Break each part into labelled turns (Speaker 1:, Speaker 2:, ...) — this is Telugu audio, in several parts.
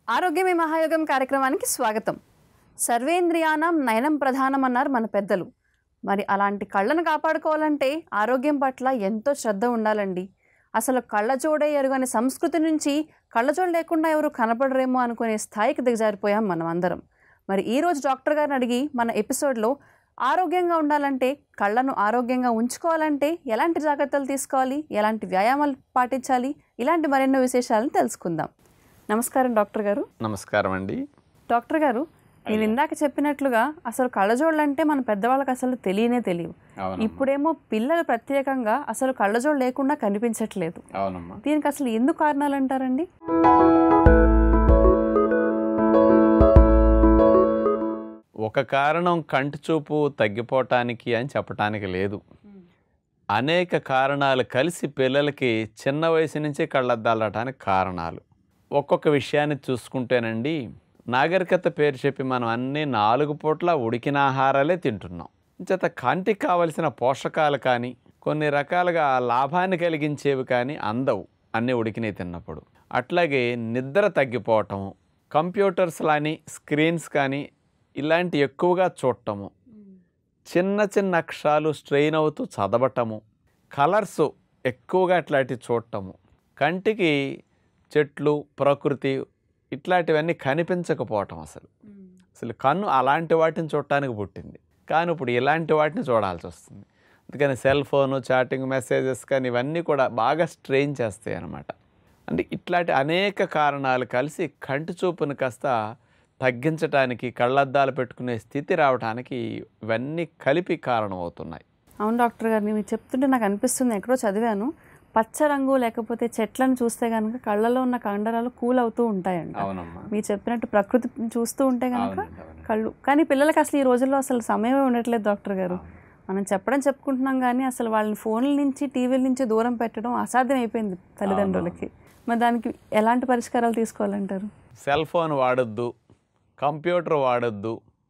Speaker 1: ఆరోగ్యమే మహాయోగం కార్యక్రమానికి స్వాగతం. సర్వేంద్రియానం నయనం ప్రధానం అన్నారు మన పెద్దలు. మరి అలాంటి కళ్ళను కాపాడుకోవాలంటే ఆరోగ్యం పట్ల ఎంతో శ్రద్ధ ఉండాలండి. అసలు కళ్ళజోడే ఎరుగని సంస్కృతి నుంచి కళ్ళజోడు లేకుండా ఎవరు కనపడరేమో అనుకునే స్థాయికి దిగజారిపోయాం మనం అందరం. మరి ఈరోజు డాక్టర్ గారిని అడిగి మన ఎపిసోడ్లో ఆరోగ్యంగా ఉండాలంటే, కళ్ళను ఆరోగ్యంగా ఉంచుకోవాలంటే ఎలాంటి జాగ్రత్తలు తీసుకోవాలి, ఎలాంటి వ్యాయామాలు పాటించాలి, ఇలాంటి మరెన్నో విశేషాలను తెలుసుకుందాం. నమస్కారం డాక్టర్ గారు.
Speaker 2: నమస్కారం అండి.
Speaker 1: డాక్టర్ గారు, నేను ఇందాక చెప్పినట్లుగా అసలు కళ్ళజోళ్ళు అంటే మన పెద్దవాళ్ళకి అసలు తెలియవు. ఇప్పుడేమో పిల్లలు ప్రత్యేకంగా అసలు కళ్ళజోళ్ళు లేకుండా కనిపించట్లేదు. దీనికి అసలు ఎందుకు కారణాలు అంటారండి?
Speaker 2: ఒక కారణం కంటి చూపు తగ్గిపోవటానికి అని చెప్పటానికి లేదు. అనేక కారణాలు కలిసి పిల్లలకి చిన్న వయసు నుంచి కళ్ళద్దాలటానికి కారణాలు. ఒక్కొక్క విషయాన్ని చూసుకుంటేనండి, నాగరికత పేరు చెప్పి మనం అన్నీ 4 పూట్ల ఉడికిన ఆహారాలే తింటున్నాం. చేత కంటికి కావలసిన పోషకాలు కానీ, కొన్ని రకాలుగా లాభాన్ని కలిగించేవి కానీ అందవు అన్నీ ఉడికినవి తిన్నప్పుడు. అట్లాగే నిద్ర తగ్గిపోవటము, కంప్యూటర్స్ లాని స్క్రీన్స్ కానీ ఇలాంటి ఎక్కువగా చూడటము, చిన్న చిన్న అక్షరాలు స్ట్రెయిన్ అవుతూ చదవటము, కలర్స్ ఎక్కువగా ఇట్లాంటివి చూడటము, కంటికి చెట్లు ప్రకృతి ఇట్లాంటివన్నీ కనిపించకపోవటం. అసలు కన్ను అలాంటి వాటిని చూడటానికి పుట్టింది, కానీ ఇప్పుడు ఇలాంటి వాటిని చూడాల్సి వస్తుంది. అందుకని సెల్ ఫోను, చాటింగ్, మెసేజెస్ కానీ ఇవన్నీ కూడా బాగా స్ట్రెయిన్ చేస్తాయి అన్నమాట. అంటే ఇట్లాంటి అనేక కారణాలు కలిసి కంటి చూపును కాస్త తగ్గించడానికి, కళ్ళద్దాలు పెట్టుకునే స్థితి రావడానికి ఇవన్నీ కలిపి కారణం అవుతున్నాయి.
Speaker 1: అవును డాక్టర్ గారు, మీరు చెప్తుంటే నాకు అనిపిస్తుంది, ఎక్కడో చదివాను, పచ్చ రంగు లేకపోతే చెట్లను చూస్తే కనుక కళ్ళలో ఉన్న కండరాలు కూల్ అవుతూ ఉంటాయండి. మీరు చెప్పినట్టు ప్రకృతిని చూస్తూ ఉంటే కనుక కళ్ళు. కానీ పిల్లలకి అసలు ఈ రోజుల్లో అసలు సమయమే ఉండట్లేదు డాక్టర్ గారు. మనం చెప్పుకుంటున్నాం కానీ అసలు వాళ్ళని ఫోన్ల నుంచి, టీవీల నుంచి దూరం పెట్టడం అసాధ్యం అయిపోయింది తల్లిదండ్రులకి. మరి దానికి ఎలాంటి పరిష్కారాలు తీసుకోవాలంటారు?
Speaker 2: సెల్ ఫోన్ వాడొద్దు, కంప్యూటర్ వాడొద్దు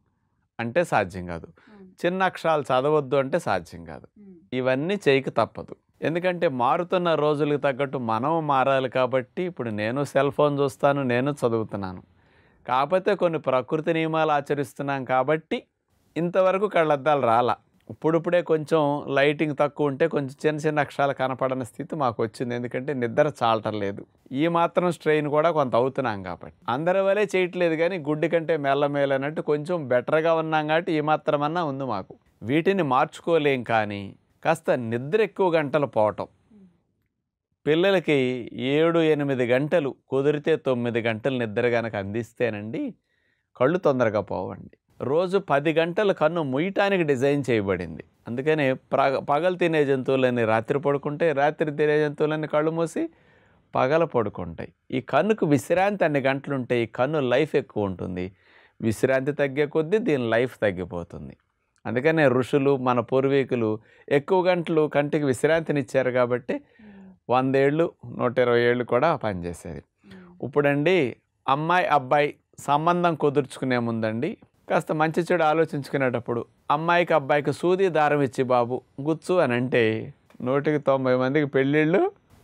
Speaker 2: అంటే సాధ్యం కాదు. చిన్న అక్షరాలు చదవద్దు అంటే సాధ్యం కాదు. ఇవన్నీ చేయక తప్పదు. ఎందుకంటే మారుతున్న రోజులకు తగ్గట్టు మనం మారాలి. కాబట్టి ఇప్పుడు నేను సెల్ ఫోన్ చూస్తాను, నేను చదువుతున్నాను. కాకపోతే కొన్ని ప్రకృతి నియమాలు ఆచరిస్తున్నాం కాబట్టి ఇంతవరకు కళ్ళద్దాలు రాలా. ఇప్పుడిప్పుడే కొంచెం లైటింగ్ తక్కువ ఉంటే కొంచెం చిన్న చిన్న అక్షరాలు కనపడని స్థితి మాకు వచ్చింది. ఎందుకంటే నిద్ర చాలటం లేదు. ఈ మాత్రం స్ట్రెయిన్ కూడా కొంత అవుతున్నాం కాబట్టి. అందరి వలే చేయట్లేదు, కానీ గుడ్డి కంటే మెల్లమేలన్నట్టు కొంచెం బెటర్గా ఉన్నాం కాబట్టి ఈ మాత్రమన్నా ఉంది మాకు. వీటిని మార్చుకోలేం. కానీ కాస్త నిద్ర ఎక్కువ గంటలు పోవటం, పిల్లలకి 7-8 గంటలు, కుదిరితే 9 గంటలు నిద్ర కనుక అందిస్తేనండి కళ్ళు తొందరగా పోవండి. రోజు 10 గంటలు కన్ను ముయ్యటానికి డిజైన్ చేయబడింది. అందుకని పగలు తినే జంతువులని రాత్రి పడుకుంటాయి, రాత్రి తినే జంతువులని కళ్ళు మూసి పగల పడుకుంటాయి. ఈ కన్నుకు విశ్రాంతి అన్ని గంటలు ఉంటాయి. ఈ కన్ను లైఫ్ ఎక్కువ ఉంటుంది. విశ్రాంతి తగ్గే కొద్దీ దీని లైఫ్ తగ్గిపోతుంది. అందుకనే ఋషులు, మన పూర్వీకులు ఎక్కువ గంటలు కంటికి విశ్రాంతినిచ్చారు కాబట్టి 100 ఏళ్ళు 120 ఏళ్ళు కూడా పనిచేసేది. ఇప్పుడండి అమ్మాయి అబ్బాయి సంబంధం కుదుర్చుకునే ముందండి కాస్త మంచి చెడు ఆలోచించుకునేటప్పుడు అమ్మాయికి అబ్బాయికి సూది దారం ఇచ్చి బాబు గుచ్చు అని అంటే 100కి 90 మందికి పెళ్ళిళ్ళు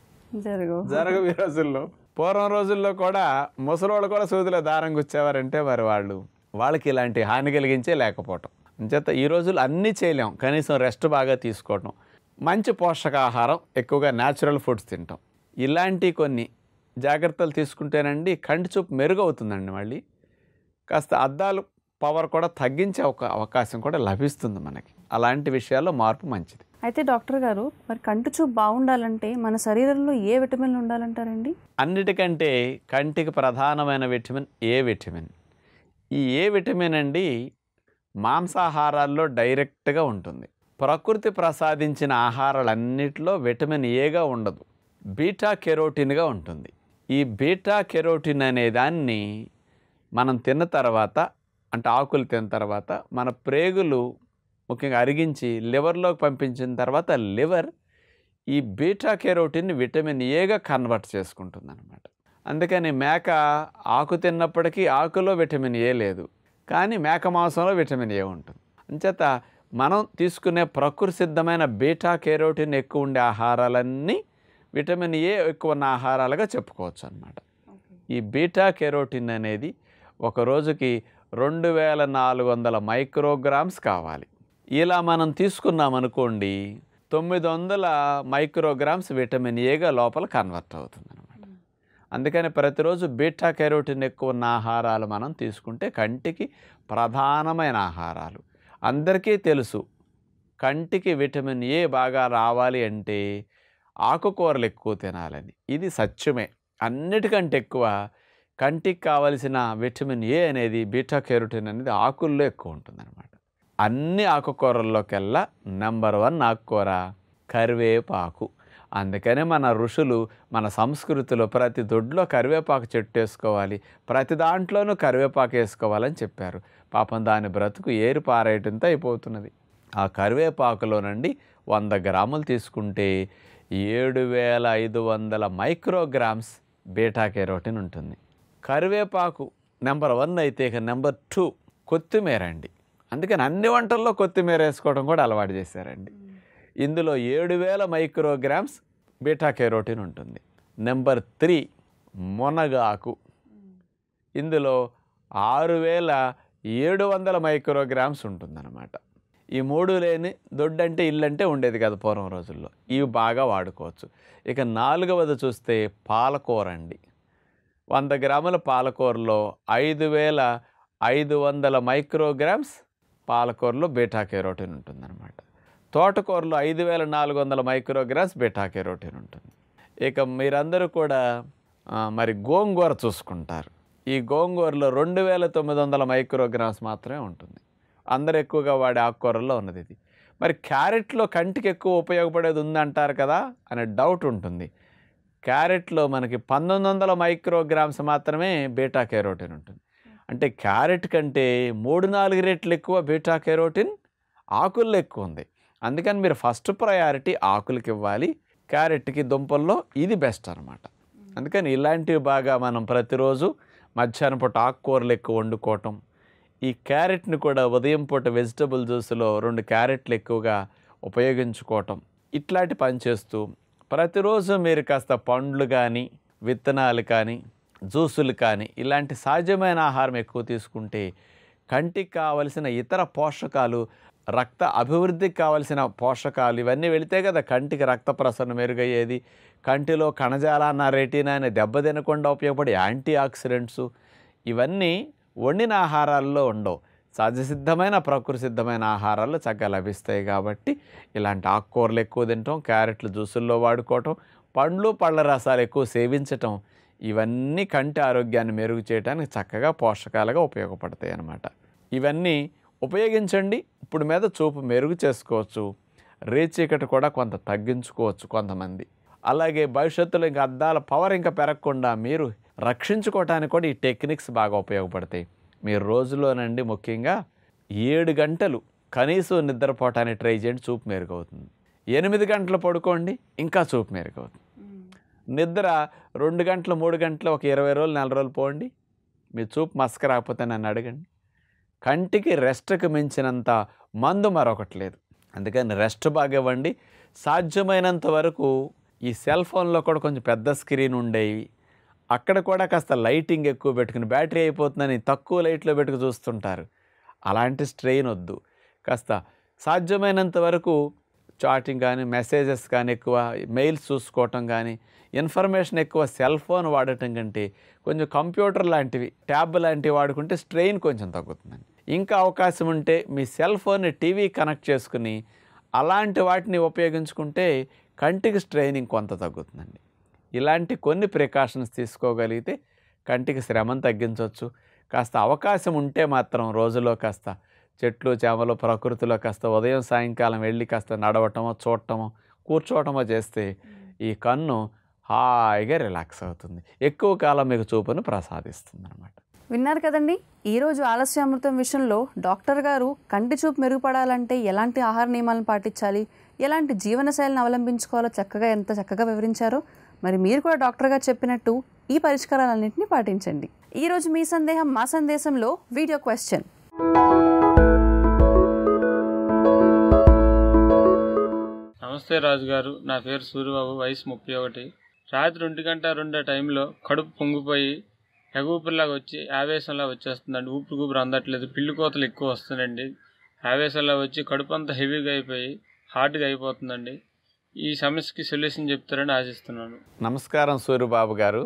Speaker 2: జరగవు ఈ రోజుల్లో. పూర్వం రోజుల్లో కూడా ముసలోళ్ళు కూడా సూదిలో దారం గుచ్చేవారంటే మరి వాళ్ళకి ఇలాంటి హాని కలిగించే లేకపోవటం. అంచేత ఈ రోజుల్లో అన్నీ చేయలేం. కనీసం రెస్ట్ బాగా తీసుకోవటం, మంచి పోషకాహారం, ఎక్కువగా న్యాచురల్ ఫుడ్స్ తింటాం, ఇలాంటి కొన్ని జాగ్రత్తలు తీసుకుంటేనండి కంటి చూపు మెరుగవుతుందండి. మళ్ళీ కాస్త అద్దాలు పవర్ కూడా తగ్గించే అవకాశం కూడా లభిస్తుంది మనకి. అలాంటి విషయాల్లో మార్పు మంచిది.
Speaker 1: అయితే డాక్టర్ గారు, మరి కంటి చూపు బాగుండాలంటే మన శరీరంలో ఏ విటమిన్లు ఉండాలంటారండి?
Speaker 2: అన్నిటికంటే కంటికి ప్రధానమైన విటమిన్ ఏ విటమిన్. ఈ ఏ విటమిన్ అండి మాంసాహారాల్లో డైరెక్ట్గా ఉంటుంది. ప్రకృతి ప్రసాదించిన ఆహారాలన్నిటిలో విటమిన్ ఏగా ఉండదు, బీటా కెరోటిన్గా ఉంటుంది. ఈ బీటా కెరోటిన్ అనే దాన్ని మనం తిన్న తర్వాత, అంటే ఆకులు తిన్న తర్వాత మన ప్రేగులు ముఖ్యంగా అరిగించి లివర్లోకి పంపించిన తర్వాత లివర్ ఈ బీటా కెరోటిన్ని విటమిన్ ఏగా కన్వర్ట్ చేసుకుంటుంది అన్నమాట. అందుకని మేక ఆకు తిన్నప్పటికీ ఆకులో విటమిన్ ఏ లేదు, కానీ మేక మాంసంలో విటమిన్ ఏ ఉంటుంది. అంచేత మనం తీసుకునే ప్రకృతి సిద్ధమైన బీటా కెరోటిన్ ఎక్కువ ఉండే ఆహారాలన్నీ విటమిన్ ఏ ఎక్కువ ఉన్న ఆహారాలుగా చెప్పుకోవచ్చు అన్నమాట. ఈ బీటా కెరోటిన్ అనేది ఒక రోజుకి 2400 మైక్రోగ్రామ్స్ కావాలి. ఇలా మనం తీసుకున్నామనుకోండి 900 మైక్రోగ్రామ్స్ విటమిన్ ఏగా లోపల కన్వర్ట్ అవుతుంది అనమాట. అందుకని ప్రతిరోజు బీటా కెరోటిన్ ఎక్కువ ఉన్న ఆహారాలు మనం తీసుకుంటే కంటికి ప్రధానమైన ఆహారాలు. అందరికీ తెలుసు కంటికి విటమిన్ ఏ బాగా రావాలి అంటే ఆకుకూరలు ఎక్కువ తినాలని. ఇది సత్యమే. అన్నిటికంటే ఎక్కువ కంటికి కావలసిన విటమిన్ ఏ అనేది బీటా కెరోటిన్ అనేది ఆకుల్లో ఎక్కువ ఉంటుందన్నమాట. అన్ని ఆకుకూరల్లోకెల్లా నెంబర్ 1 ఆకుకూర కరివేపాకు. అందుకనే మన ఋషులు మన సంస్కృతిలో ప్రతి దొడ్లో కరివేపాకు చెట్టు వేసుకోవాలి, ప్రతి దాంట్లోనూ కరివేపాకు వేసుకోవాలని చెప్పారు. పాపం దాని బ్రతుకు ఏరు పారేయటంతో అయిపోతున్నది. ఆ కరివేపాకులోనండి 100 గ్రాములు తీసుకుంటే 7500 మైక్రోగ్రామ్స్ బీటా కెరోటిన్ ఉంటుంది. కరివేపాకు నెంబర్ 1 అయితే ఇక నెంబర్ 2 కొత్తిమీర అండి. అందుకని అన్ని వంటల్లో కొత్తిమీర వేసుకోవడం కూడా అలవాటు చేశారండి. ఇందులో 7000 మైక్రోగ్రామ్స్ బీటా కెరోటిన్ ఉంటుంది. నెంబర్ 3 మునగాకు. ఇందులో 6700 మైక్రోగ్రామ్స్ ఉంటుందన్నమాట. ఈ 3 లేని దొడ్డంటే ఇల్లంటే ఉండేది కదా పూర్వం రోజుల్లో. ఇవి బాగా వాడుకోవచ్చు. ఇక 4వది చూస్తే పాలకూర అండి. 100 గ్రాముల పాలకూరలో 5500 మైక్రోగ్రామ్స్ పాలకూరలో బీటా కెరోటిన్ ఉంటుందన్నమాట. తోటకూరలో 5400 మైక్రోగ్రామ్స్ బీటా కెరోటిన్ ఉంటుంది. ఇక మీరందరూ కూడా మరి గోంగూర చూసుకుంటారు. ఈ గోంగూరలో 2900 మైక్రోగ్రామ్స్ మాత్రమే ఉంటుంది. అందరు ఎక్కువగా వాడే ఆకుకూరల్లో ఉన్నది ఇది. మరి క్యారెట్లో కంటికి ఎక్కువ ఉపయోగపడేది ఉందంటారు కదా అనే డౌట్ ఉంటుంది. క్యారెట్లో మనకి 1900 మైక్రోగ్రామ్స్ మాత్రమే బీటా కెరోటిన్ ఉంటుంది. అంటే క్యారెట్ కంటే 3-4 రెట్లు ఎక్కువ బీటా కెరోటిన్ ఆకుల్లో ఎక్కువ ఉంది. అందుకని మీరు ఫస్ట్ ప్రయారిటీ ఆకులకి ఇవ్వాలి. క్యారెట్కి దుంపల్లో ఇది బెస్ట్ అనమాట. అందుకని ఇలాంటివి బాగా మనం ప్రతిరోజు మధ్యాహ్నం పూట ఆకుకూరలు ఎక్కువ వండుకోవటం, ఈ క్యారెట్ని కూడా ఉదయం పూట వెజిటబుల్ జ్యూస్లో 2 క్యారెట్లు ఎక్కువగా ఉపయోగించుకోవటం, ఇట్లాంటి పని చేస్తూ ప్రతిరోజు మీరు కాస్త పండ్లు కానీ విత్తనాలు కానీ జ్యూసులు కానీ ఇలాంటి సహజమైన ఆహారం ఎక్కువ తీసుకుంటే కంటికి కావలసిన ఇతర పోషకాలు, రక్త అభివృద్ధికి కావలసిన పోషకాలు ఇవన్నీ వెళితే కదా కంటికి రక్త ప్రసరణ మెరుగయ్యేది. కంటిలో కణజాలాన్న రెటీనా అనే దెబ్బతినకుండా ఉపయోగపడే యాంటీ ఆక్సిడెంట్స్ ఇవన్నీ వండిన ఆహారాల్లో ఉండవు. సహజసిద్ధమైన ప్రకృతి సిద్ధమైన ఆహారాలు చక్కగా లభిస్తాయి. కాబట్టి ఇలాంటి ఆకుకూరలు ఎక్కువ తినటం, క్యారెట్లు జ్యూసుల్లో వాడుకోవటం, పండ్లు పళ్ళ రసాలు ఎక్కువ సేవించటం ఇవన్నీ కంటి ఆరోగ్యాన్ని మెరుగు చేయడానికి చక్కగా పోషకాలుగా ఉపయోగపడతాయి అన్నమాట. ఇవన్నీ ఉపయోగించండి. ఇప్పుడు మీద చూపు మెరుగు చేసుకోవచ్చు, రేచీకటి కూడా కొంత తగ్గించుకోవచ్చు కొంతమంది. అలాగే భవిష్యత్తులో ఇంకా అద్దాల పవర్ ఇంకా పెరగకుండా మీరు రక్షించుకోవటానికి కూడా ఈ టెక్నిక్స్ బాగా ఉపయోగపడతాయి. మీరు రోజులోనండి ముఖ్యంగా 7 గంటలు కనీసం నిద్రపోవటానికి ట్రై చేయండి, చూపు మెరుగవుతుంది. 8 గంటలు పడుకోండి, ఇంకా చూపు మెరుగవుతుంది. నిద్ర 2 గంటలు 3 గంటలు ఒక 20 రోజులు 4 రోజులు పోండి, మీ చూపు మసక రాకపోతే నన్ను అడగండి. కంటికి రెస్ట్కి మించినంత మందు మరొకటి లేదు. అందుకని రెస్ట్ బాగా ఇవ్వండి. సాధ్యమైనంత వరకు ఈ సెల్ ఫోన్లో కూడా కొంచెం పెద్ద స్క్రీన్ ఉండేవి, అక్కడ కూడా కాస్త లైటింగ్ ఎక్కువ పెట్టుకుని బ్యాటరీ అయిపోతుందని తక్కువ లైట్లో పెట్టుకు చూస్తుంటారు. అలాంటి స్ట్రెయిన్ వద్దు. కాస్త సాధ్యమైనంత వరకు చాటింగ్ కానీ మెసేజెస్ కానీ ఎక్కువ మెయిల్స్ చూసుకోవటం కానీ ఇన్ఫర్మేషన్ ఎక్కువ సెల్ ఫోన్ వాడటం కంటే కొంచెం కంప్యూటర్ లాంటివి ట్యాబ్ లాంటివి వాడుకుంటే స్ట్రెయిన్ కొంచెం తగ్గుతుందండి. ఇంకా అవకాశం ఉంటే మీ సెల్ ఫోన్ని టీవీ కనెక్ట్ చేసుకుని అలాంటి వాటిని ఉపయోగించుకుంటే కంటికి స్ట్రెయినింగ్ కొంత తగ్గుతుందండి. ఇలాంటి కొన్ని ప్రికాషన్స్ తీసుకోగలిగితే కంటికి శ్రమను తగ్గించవచ్చు. కాస్త అవకాశం ఉంటే మాత్రం రోజులో కాస్త చెట్లు చేమలు ప్రకృతిలో కాస్త ఉదయం సాయంకాలం వెళ్ళి కాస్త నడవటమో చూడటమో కూర్చోవటమో చేస్తే ఈ కన్ను హాయిగా రిలాక్స్ అవుతుంది, ఎక్కువ కాలం మీకు చూపును ప్రసాదిస్తుంది అన్నమాట.
Speaker 1: విన్నారు కదండి. ఈరోజు ఆలస్య అమృతం విషయంలో డాక్టర్ గారు కంటి చూపు మెరుగుపడాలంటే ఎలాంటి ఆహార నియమాలను పాటించాలి, ఎలాంటి జీవనశైలిని అవలంబించుకోవాలో ఎంత చక్కగా వివరించారో. మరి మీరు కూడా డాక్టర్ గారు చెప్పినట్టు ఈ పరిష్కారాలన్నింటినీ పాటించండి. ఈరోజు మీ సందేహం మా సందేశంలో వీడియో క్వశ్చన్.
Speaker 3: నమస్తే రాజు గారు, నా పేరు సూర్యబాబు, వయసు 31. రాత్రి 1:02 టైంలో కడుపు పొంగిపోయి ఎగూపిరిలాగా వచ్చి ఆవేశంలా వచ్చేస్తుందండి. ఊపిరి గూపిరి అందట్లేదు. పిల్లి కోతలు ఎక్కువ వస్తున్నాయండి. ఆవేశంలా వచ్చి కడుపు అంతా హెవీగా అయిపోయి హార్డ్గా అయిపోతుందండి. ఈ సమస్యకి సొల్యూషన్ చెప్తారని ఆశిస్తున్నాను.
Speaker 2: నమస్కారం సూర్యబాబు గారు.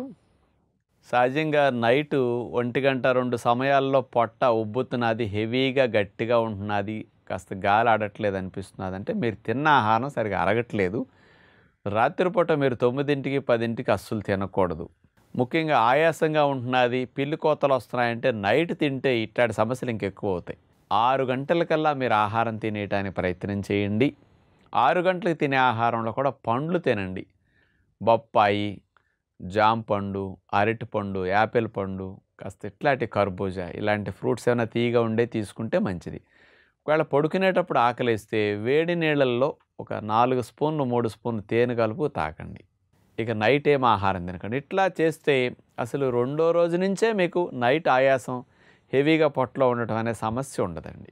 Speaker 2: సహజంగా నైటు 1-2 సమయాల్లో పొట్ట ఉబ్బుతున్నది, హెవీగా గట్టిగా ఉంటున్నది, కాస్త గాలి ఆడట్లేదు అనిపిస్తున్నది అంటే మీరు తిన్న ఆహారం సరిగా అరగట్లేదు. రాత్రిపూట మీరు 9కి 10కి అస్సలు తినకూడదు. ముఖ్యంగా ఆయాసంగా ఉంటున్నది, పిల్లి కోతలు వస్తున్నాయంటే నైట్ తింటే ఇట్లాంటి సమస్యలు ఇంకెక్కువ అవుతాయి. 6 గంటలకల్లా మీరు ఆహారం తినేయటానికి ప్రయత్నం చేయండి. 6 గంటలకు తినే ఆహారంలో కూడా పండ్లు తినండి. బొప్పాయి, జామ పండు, అరటిపండు, యాపిల్ పండు, కాస్త ఇట్లాంటి కర్బూజా, ఇలాంటి ఫ్రూట్స్ ఏమైనా తీయగా ఉండే తీసుకుంటే మంచిది. ఒకవేళ పడుకునేటప్పుడు ఆకలిస్తే వేడి నీళ్ళల్లో ఒక 4 స్పూన్లు 3 స్పూన్లు తేనె కలుపు తాకండి. ఇక నైట్ ఏం ఆహారం తినకండి. ఇట్లా చేస్తే అసలు రెండో రోజు నుంచే మీకు నైట్ ఆయాసం, హెవీగా పొట్టలో ఉండటం అనే సమస్య ఉండదండి.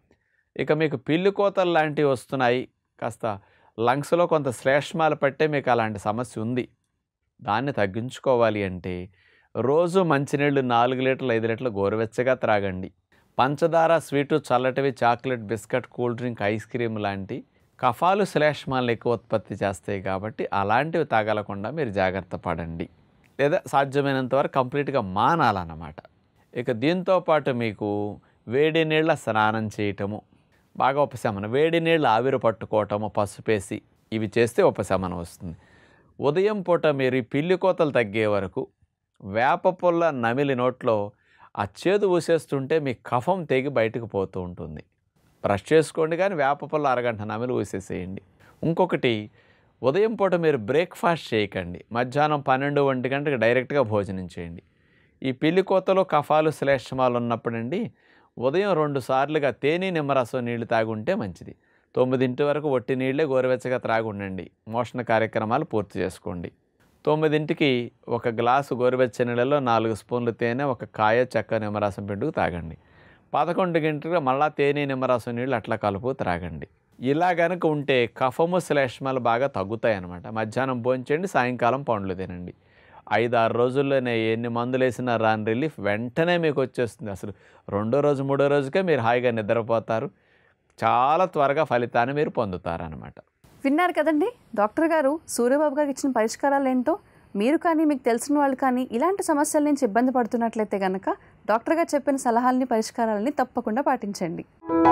Speaker 2: ఇక మీకు పిల్లి కోతలు లాంటివి వస్తున్నాయి, కాస్త లంగ్స్లో కొంత శ్లేష్మాలు పట్టే మీకు అలాంటి సమస్య ఉంది. దాన్ని తగ్గించుకోవాలి అంటే రోజు మంచినీళ్ళు 4 లీటర్లు 5 లీటర్లు గోరువెచ్చగా త్రాగండి. పంచదార, స్వీటు, చల్లటివి, chocolate, biscuit, cool drink, ice cream లాంటి కఫాలు శ్లేష్మాలను ఎక్కువ ఉత్పత్తి చేస్తాయి కాబట్టి అలాంటివి తాగలకుండా మీరు జాగ్రత్త పడండి. లేదా సాధ్యమైనంత వరకు కంప్లీట్గా మానాలన్నమాట. ఇక దీంతో పాటు మీకు వేడి నీళ్ళ స్నానం చేయటము బాగా ఉపశమనం, వేడి నీళ్ళు ఆవిరి పట్టుకోవటము, పసుపేసి, ఇవి చేస్తే ఉపశమనం వస్తుంది. ఉదయం పూట మీరు ఈ పిల్లి కోతలు తగ్గే వరకు వేప పుల్ల నమిలి నోట్లో ఆ చేదు ఊసేస్తుంటే మీ కఫం తెగి బయటకు పోతూ ఉంటుంది. బ్రష్ చేసుకోండి, కానీ వేప పుల్ల అరగంట నమిలి ఊసేసేయండి. ఇంకొకటి, ఉదయం పూట మీరు బ్రేక్ఫాస్ట్ చేయకండి. మధ్యాహ్నం 12-1 గంటలకు డైరెక్ట్గా భోజనం చేయండి. ఈ పిల్లి కోతలు, కఫాలు, శ్లేష్మాలు ఉన్నప్పుడండి ఉదయం 2 సార్లుగా తేనె, నిమ్మరసం నీళ్లు తాగుంటే మంచిది. 9 వరకు ఒట్టి నీళ్ళే గోరువెచ్చగా త్రాగి ఉండండి. మోషణ కార్యక్రమాలు పూర్తి చేసుకోండి. 9కి ఒక గ్లాసు గోరువెచ్చని నీళ్ళలో 4 స్పూన్లు తేనె, ఒక కాయ, చెక్క, నిమ్మరసం పిండుకు తాగండి. 11 గంటలకు మళ్ళీ తేనె, నిమ్మరసం నీళ్ళు అట్లా కలుపు త్రాగండి. ఇలా కనుక ఉంటే కఫము, శ్లేష్మాలు బాగా తగ్గుతాయి అన్నమాట. మధ్యాహ్నం భోంచేయండి, సాయంకాలం పండ్లు తినండి. 5-6 రోజుల్లోనే ఎన్ని మందులు వేసినా రాని రిలీఫ్ వెంటనే మీకు వచ్చేస్తుంది. అసలు రెండో రోజు, మూడో రోజుకే మీరు హాయిగా నిద్రపోతారు. చాలా త్వరగా ఫలితాన్ని మీరు పొందుతారనమాట.
Speaker 1: విన్నారు కదండి డాక్టర్ గారు సూర్యబాబు గారికి ఇచ్చిన పరిష్కారాలు ఏంటో. మీరు కానీ మీకు తెలిసిన వాళ్ళు కానీ ఇలాంటి సమస్యల నుంచి ఇబ్బంది పడుతున్నట్లయితే కనుక డాక్టర్ గారు చెప్పిన సలహాలని, పరిష్కారాలని తప్పకుండా పాటించండి.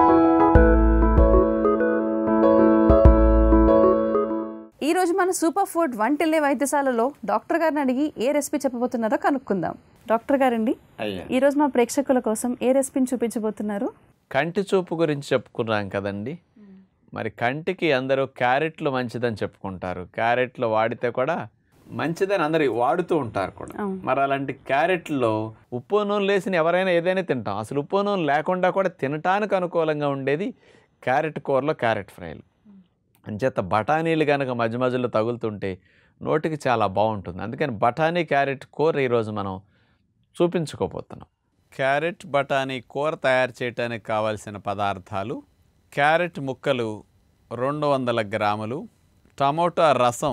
Speaker 1: ఈరోజు మన సూపర్ ఫుడ్ వంటిల్లే వైద్యశాలలో డాక్టర్ గారిని అడిగి ఏ రెసిపీ చెప్పబోతున్నారో కనుక్కుందాం. డాక్టర్ గారండి, ఈరోజు మా ప్రేక్షకుల కోసం ఏ రెసిపీని చూపించబోతున్నారు?
Speaker 2: కంటి చూపు గురించి చెప్పుకున్నాం కదండి. మరి కంటికి అందరూ క్యారెట్లు మంచిదని చెప్పుకుంటారు. క్యారెట్లు వాడితే కూడా మంచిదని అందరూ వాడుతూ ఉంటారు కూడా. మరి అలాంటి క్యారెట్లో ఉప్పు నూనె లేసిన ఎవరైనా ఏదైనా తింటాం. అసలు ఉప్పు నూనె లేకుండా కూడా తినటానికి అనుకూలంగా ఉండేది క్యారెట్ కూరలో క్యారెట్ ఫ్రైలు. అంచేత బఠానీలు కనుక మధ్య మధ్యలో తగులుతుంటే నోటికి చాలా బాగుంటుంది. అందుకని బఠానీ క్యారెట్ కూర ఈరోజు మనం చూపించుకోబోతున్నాం. క్యారెట్ బఠానీ కూర తయారు చేయడానికి కావాల్సిన పదార్థాలు: క్యారెట్ ముక్కలు 200 గ్రాములు, టమోటా రసం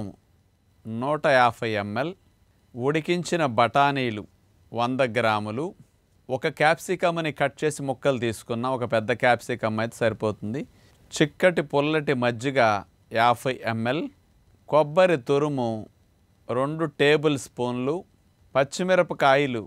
Speaker 2: 150 ml, ఉడికించిన బఠానీలు 100 గ్రాములు, ఒక క్యాప్సికమ్ని కట్ చేసి ముక్కలు తీసుకున్నాం. ఒక పెద్ద క్యాప్సికమ్ అయితే సరిపోతుంది. చిక్కటి పుల్లటి మజ్జిగ 50 ml, కొబ్బరి తురుము 2 టేబుల్ స్పూన్లు, పచ్చిమిరపకాయలు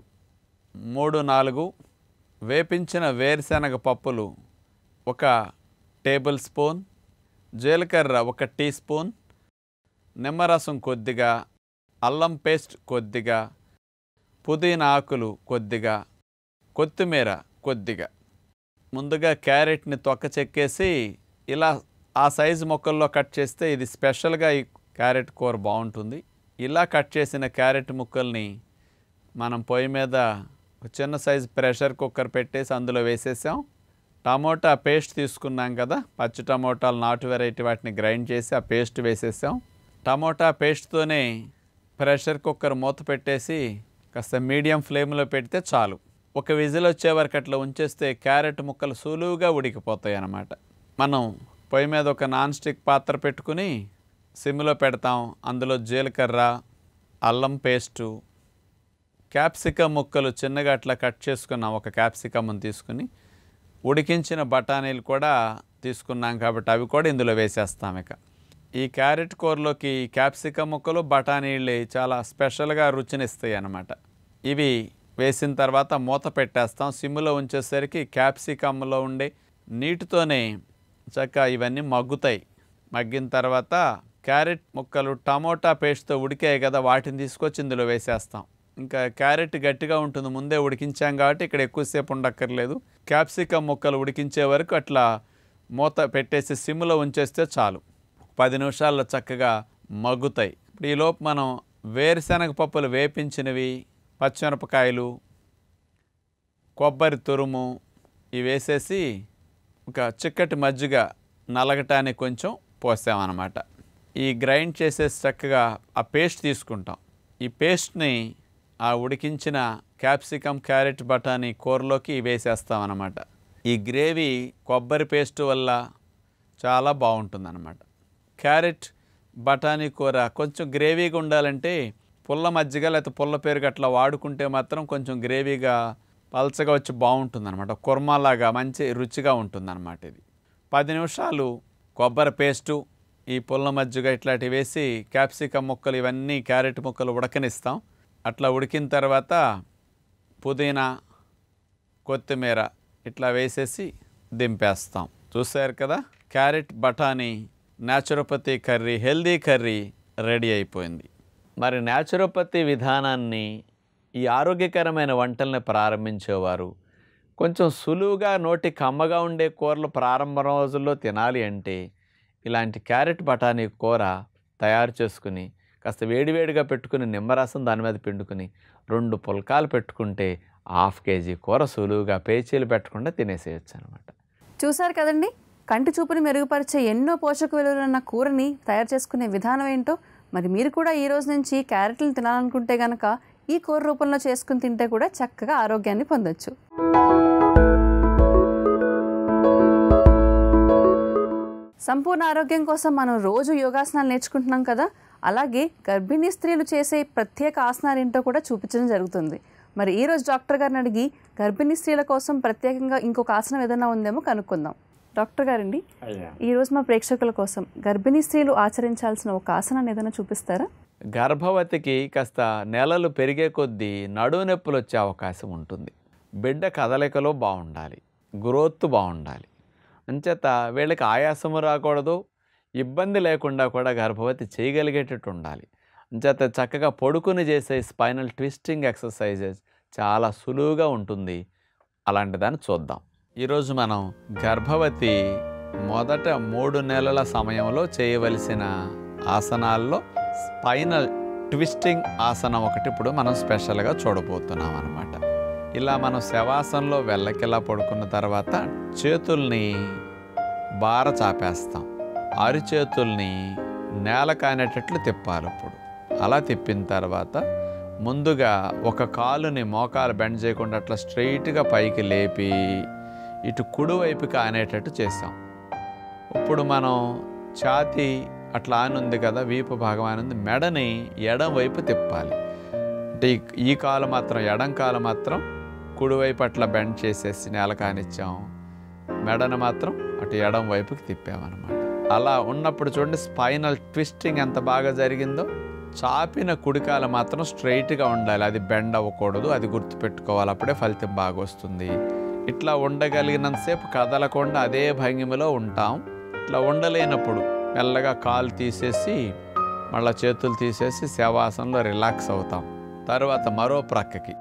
Speaker 2: 3-4, వేపించిన వేరుశనగ పప్పులు 1 టేబుల్ స్పూన్, జీలకర్ర 1 టీ స్పూన్, నిమ్మరసం కొద్దిగా, అల్లం పేస్ట్ కొద్దిగా, పుదీనా ఆకులు కొద్దిగా, కొత్తిమీర కొద్దిగా. ముందుగా క్యారెట్ని తొక్క చెక్కేసి ఇలా ఆ సైజు ముక్కల్లో కట్ చేస్తే ఇది స్పెషల్గా ఈ క్యారెట్ కూర బాగుంటుంది. ఇలా కట్ చేసిన క్యారెట్ ముక్కల్ని మనం పొయ్యి మీద ఒక చిన్న సైజు ప్రెషర్ కుక్కర్ పెట్టేసి అందులో వేసేసాం. టమోటా పేస్ట్ తీసుకున్నాం కదా, పచ్చి టమోటాలు, నాటు వెరైటీ, వాటిని గ్రైండ్ చేసి ఆ పేస్ట్ వేసేసాం. టమోటా పేస్ట్తోనే ప్రెషర్ కుక్కర్ మూత పెట్టేసి కాస్త మీడియం ఫ్లేమ్లో పెడితే చాలు. ఒక విజిల్ వచ్చే వరకు అట్లా ఉంచేస్తే క్యారెట్ ముక్కలు సులువుగా ఉడికిపోతాయి అన్నమాట. మనం పొయ్యి మీద ఒక నాన్ స్టిక్ పాత్ర పెట్టుకుని సిమ్లో పెడతాం. అందులో జీలకర్ర, అల్లం పేస్టు, క్యాప్సికమ్ ముక్కలు చిన్నగా అట్లా కట్ చేసుకున్నాం. ఒక క్యాప్సికమ్ని తీసుకుని ఉడికించిన బఠానీలు కూడా తీసుకున్నాం కాబట్టి అవి కూడా ఇందులో వేసేస్తాం. ఇక ఈ క్యారెట్ కూరలోకి క్యాప్సికమ్ ముక్కలు బఠానీళ్ళు చాలా స్పెషల్గా రుచినిస్తాయి అన్నమాట. ఇవి వేసిన తర్వాత మూత పెట్టేస్తాం. సిమ్లో ఉంచేసరికి క్యాప్సికమ్లో ఉండే నీటితోనే చక్కగా ఇవన్నీ మగ్గుతాయి. మగ్గిన తర్వాత క్యారెట్ ముక్కలు టమోటా పేస్ట్తో ఉడికాయి కదా, వాటిని తీసుకొచ్చి ఇందులో వేసేస్తాం. ఇంకా క్యారెట్ గట్టిగా ఉంటుంది, ముందే ఉడికించాం కాబట్టి ఇక్కడ ఎక్కువసేపు ఉండక్కర్లేదు. క్యాప్సికమ్ ముక్కలు ఉడికించే వరకు అట్లా మూత పెట్టేసి సిమ్లో ఉంచేస్తే చాలు. 10 నిమిషాల్లో చక్కగా మగ్గుతాయి. ఇప్పుడు ఈలోపు మనం వేరుశనగ పప్పులు వేపించినవి, పచ్చిమిరపకాయలు, కొబ్బరి తురుము ఇవి వేసేసి ఒక చిక్కటి మజ్జిగ నలగటానికి కొంచెం పోసామన్నమాట. ఈ గ్రైండ్ చేసేసి చక్కగా ఆ పేస్ట్ తీసుకుంటాం. ఈ పేస్ట్ని ఆ ఉడికించిన క్యాప్సికమ్ క్యారెట్ బఠానీ కూరలోకి వేసేస్తామన్నమాట. ఈ గ్రేవీ కొబ్బరి పేస్ట్ వల్ల చాలా బాగుంటుందన్నమాట. క్యారెట్ బఠానీ కూర కొంచెం గ్రేవీగా ఉండాలంటే పుల్ల మజ్జిగ లేకపోతే పుల్ల పెరుగు అట్లా వాడుకుంటే మాత్రం కొంచెం గ్రేవీగా పల్చగా వచ్చి బాగుంటుందన్నమాట. కుర్మాలాగా మంచి రుచిగా ఉంటుందన్నమాట. ఇది 10 నిమిషాలు కొబ్బరి పేస్టు, ఈ పుల్ల మజ్జిగ ఇట్లాంటివి వేసి క్యాప్సికమ్ ముక్కలు ఇవన్నీ క్యారెట్ ముక్కలు ఉడకనిస్తాం. అట్లా ఉడికిన తర్వాత పుదీనా, కొత్తిమీర ఇట్లా వేసేసి దింపేస్తాం. చూసారు కదా, క్యారెట్ బఠానీ naturopathy curry, healthy curry ready అయిపోయింది. మరి న్యాచురోపతి విధానాన్ని, ఈ ఆరోగ్యకరమైన వంటల్ని ప్రారంభించేవారు కొంచెం సులువుగా నోటి కమ్మగా ఉండే కూరలు ప్రారంభ రోజుల్లో తినాలి అంటే ఇలాంటి క్యారెట్ బఠానీ కూర తయారు చేసుకుని కాస్త వేడివేడిగా పెట్టుకుని నిమ్మరసం దాని మీద పిండుకుని 2 పుల్కాలు పెట్టుకుంటే 1/2 కేజీ కూర సులువుగా పేచీలు పెట్టకుండా తినేసేయచ్చు అనమాట.
Speaker 1: చూసారు కదండి, కంటి చూపుని మెరుగుపరిచే ఎన్నో పోషక విలువలున్న కూరని తయారు చేసుకునే విధానం ఏంటో. మరి మీరు కూడా ఈ రోజు నుంచి క్యారెట్లను తినాలనుకుంటే కనుక ఈ కూర రూపంలో చేసుకుని తింటే కూడా చక్కగా ఆరోగ్యాన్ని పొందొచ్చు. సంపూర్ణ ఆరోగ్యం కోసం మనం రోజు యోగాసనాలు నేర్చుకుంటున్నాం కదా, అలాగే గర్భిణీ స్త్రీలు చేసే ప్రత్యేక ఆసనాలు ఏంటో కూడా చూపించడం జరుగుతుంది. మరి ఈరోజు డాక్టర్ గారిని అడిగి గర్భిణీ స్త్రీల కోసం ప్రత్యేకంగా ఇంకొక ఆసనం ఏదైనా ఉందేమో కనుక్కుందాం. డాక్టర్ గారండి, ఈరోజు మా ప్రేక్షకుల కోసం గర్భిణీ స్త్రీలు ఆచరించాల్సిన ఒక ఆసనాన్ని ఏదైనా చూపిస్తారా?
Speaker 2: గర్భవతికి కాస్త నెలలు పెరిగే కొద్దీ నడుము నొప్పులు వచ్చే అవకాశం ఉంటుంది. బిడ్డ కదలికలో బాగుండాలి, గ్రోత్ బాగుండాలి. అంచేత వీళ్ళకి ఆయాసము రాకూడదు, ఇబ్బంది లేకుండా కూడా గర్భవతి చేయగలిగేటట్టు ఉండాలి. అంచేత చక్కగా పడుకుని చేసే స్పైనల్ ట్విస్టింగ్ ఎక్సర్సైజెస్ చాలా సులువుగా ఉంటుంది. అలాంటి దాన్ని చూద్దాం. ఈరోజు మనం గర్భవతి మొదట 3 నెలల సమయంలో చేయవలసిన ఆసనాల్లో స్పైనల్ ట్విస్టింగ్ ఆసనం ఒకటి ఇప్పుడు మనం స్పెషల్గా చూడబోతున్నాం అన్నమాట. ఇలా మనం శవాసనంలో వెళ్ళకిలా పడుకున్న తర్వాత చేతుల్ని బార చాపేస్తాం. అరిచేతుల్ని నేల కానేటట్లు తిప్పాలి. ఇప్పుడు అలా తిప్పిన తర్వాత ముందుగా ఒక కాలుని మోకాలు బెండ్ చేయకుండా అట్లా స్ట్రైట్గా పైకి లేపి ఇటు కుడివైపుకి ఆనేటట్టు చేసాం. ఇప్పుడు మనం ఛాతీ అట్లా ఆనుంది కదా, వీపు భాగం ఆనుంది, మెడని ఎడం వైపు తిప్పాలి. అంటే ఈ కాలు మాత్రం, ఎడం కాలు మాత్రం కుడివైపు అట్లా బెండ్ చేసేసి నేల కానిచ్చాం, మెడను మాత్రం అటు ఎడం వైపుకి తిప్పామన్నమాట. అలా ఉన్నప్పుడు చూడండి స్పైనల్ ట్విస్టింగ్ ఎంత బాగా జరిగిందో. చాపిన కుడికాలు మాత్రం స్ట్రైట్గా ఉండాలి, అది బెండ్ అవ్వకూడదు, అది గుర్తుపెట్టుకోవాలి, అప్పుడే ఫలితం బాగా వస్తుంది. ఇట్లా ఉండగలిగినంతసేపు కదలకుండా అదే భంగిమలో ఉంటాం. ఇట్లా ఉండలేనప్పుడు మెల్లగా కాలు తీసేసి మళ్ళీ చేతులు తీసేసి శవాసనంలో రిలాక్స్ అవుతాం. తర్వాత మరో ప్రక్కకి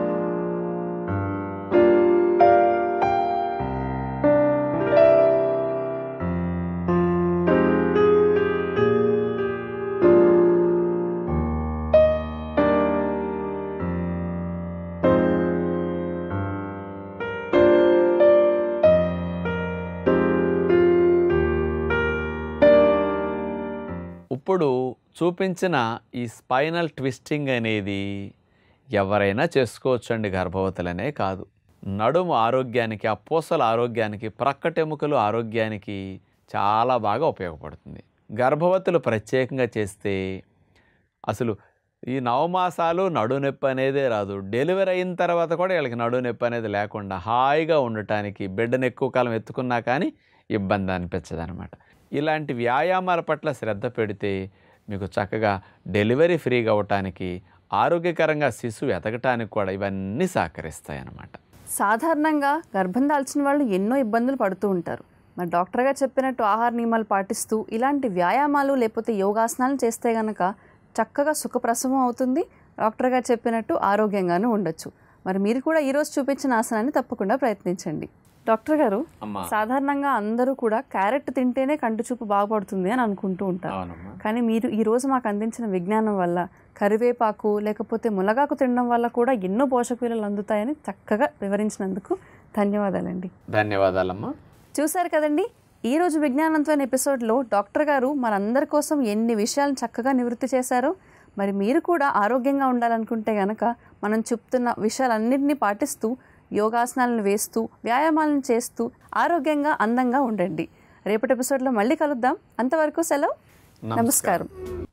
Speaker 2: ఇప్పుడు చూపించిన ఈ స్పైనల్ ట్విస్టింగ్ అనేది ఎవరైనా చేసుకోవచ్చండి, గర్భవతులనే కాదు. నడుము ఆరోగ్యానికి, ఆ పూసల ఆరోగ్యానికి, ప్రక్కటెముకలు ఆరోగ్యానికి చాలా బాగా ఉపయోగపడుతుంది. గర్భవతులు ప్రత్యేకంగా చేస్తే అసలు ఈ నవమాసాలు నడునొప్పి అనేదే రాదు. డెలివరీ అయిన తర్వాత కూడా వీళ్ళకి నడునొప్పి అనేది లేకుండా హాయిగా ఉండటానికి బిడ్డను ఎక్కువ కాలం ఎత్తుకున్నా కానీ ఇబ్బంది అనిపించదనమాట. ఇలాంటి వ్యాయామాల పట్ల శ్రద్ధ పెడితే మీకు చక్కగా డెలివరీ ఫ్రీగా అవ్వటానికి, ఆరోగ్యకరంగా శిశువు ఎదగటానికి కూడా ఇవన్నీ సహకరిస్తాయి అన్నమాట.
Speaker 1: సాధారణంగా గర్భం దాల్చిన వాళ్ళు ఎన్నో ఇబ్బందులు పడుతూ ఉంటారు. మరి డాక్టర్ గారు చెప్పినట్టు ఆహార నియమాలు పాటిస్తూ ఇలాంటి వ్యాయామాలు లేకపోతే యోగాసనాలు చేస్తే కనుక చక్కగా సుఖప్రసవం అవుతుంది. డాక్టర్ గారు చెప్పినట్టు ఆరోగ్యంగానూ ఉండొచ్చు. మరి మీరు కూడా ఈరోజు చూపించిన ఆసనాన్ని తప్పకుండా ప్రయత్నించండి. డాక్టర్ గారు, సాధారణంగా అందరూ కూడా క్యారెట్ తింటేనే కంటి చూపు బాగుపడుతుంది అని అనుకుంటూ ఉంటారు. కానీ మీరు ఈరోజు మాకు అందించిన విజ్ఞానం వల్ల కరివేపాకు లేకపోతే మునగాకు తినడం వల్ల కూడా ఎన్నో పోషక విలువలు అందుతాయని చక్కగా వివరించినందుకు ధన్యవాదాలండి.
Speaker 2: ధన్యవాదాలమ్మా.
Speaker 1: చూశారు కదండి, ఈరోజు విజ్ఞానంతమైన ఎపిసోడ్లో డాక్టర్ గారు మనందరి కోసం ఎన్ని విషయాలను చక్కగా నివృత్తి చేశారో. మరి మీరు కూడా ఆరోగ్యంగా ఉండాలనుకుంటే కనుక మనం చెప్తున్న విషయాలన్నింటినీ పాటిస్తూ యోగాసనాలను వేస్తూ వ్యాయామాలను చేస్తూ ఆరోగ్యంగా అందంగా ఉండండి. రేపటి ఎపిసోడ్లో మళ్ళీ కలుద్దాం. అంతవరకు సెలవు. నమస్కారం.